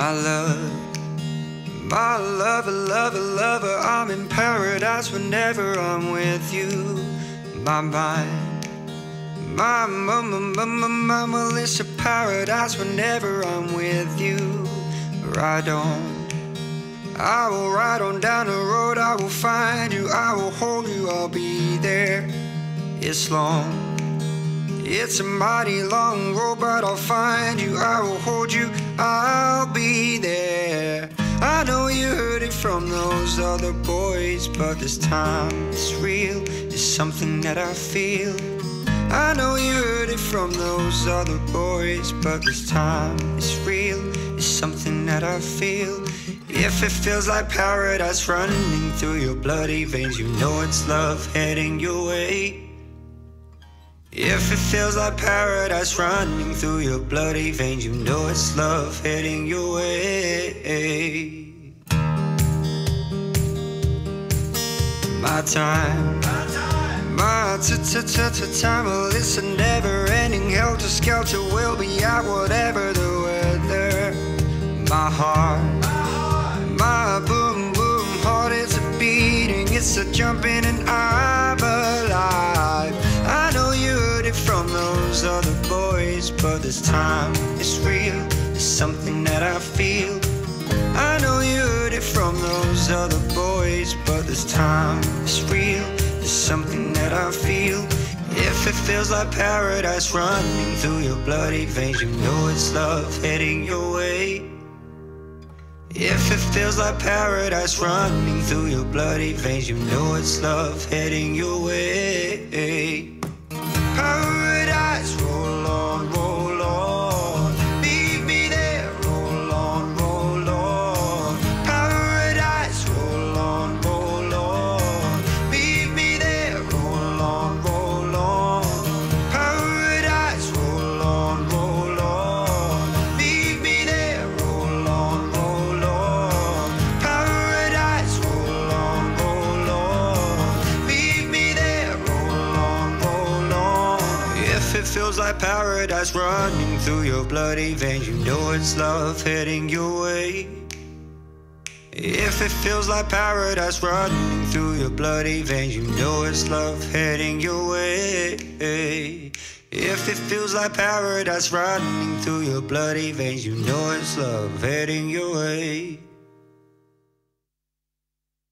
My love, my lover, lover, lover, I'm in paradise whenever I'm with you. My mind, my Melissa, paradise whenever I'm with you. Ride on, I will ride on down the road, I will find you, I will hold you, I'll be there. It's long, it's a mighty long road, but I'll find you, I will hold you, I'll be there. I know you heard it from those other boys, but this time it's real, it's something that I feel. I know you heard it from those other boys, but this time it's real, it's something that I feel. If it feels like paradise running through your bloody veins, you know it's love heading your way. If it feels like paradise running through your bloody veins, you know it's love heading your way. My time, my time, well, it's a never-ending helter-skelter. We'll be out whatever the weather. My heart, my boom boom heart, it's a beating, it's a jumping, and I'm alive. I know you heard it from those other boys, but this time it's real, it's something that I feel. I know you heard it from those other boys, but this time it's real, it's something that I feel. If it feels like paradise running through your bloody veins, you know it's love heading your way. If it feels like paradise running through your bloody veins, you know it's love heading your way. Paradise, roll on, meet me there, roll on. Paradise, roll on, meet me there, roll on. Paradise, roll on, meet me there, roll on. Paradise, roll on, meet me there, roll on. If it feels like paradise running through your bloody veins, you know it's love heading your way. If it feels like paradise running through your bloody veins, you know it's love heading your way. If it feels like paradise running through your bloody veins, you know it's love heading your way.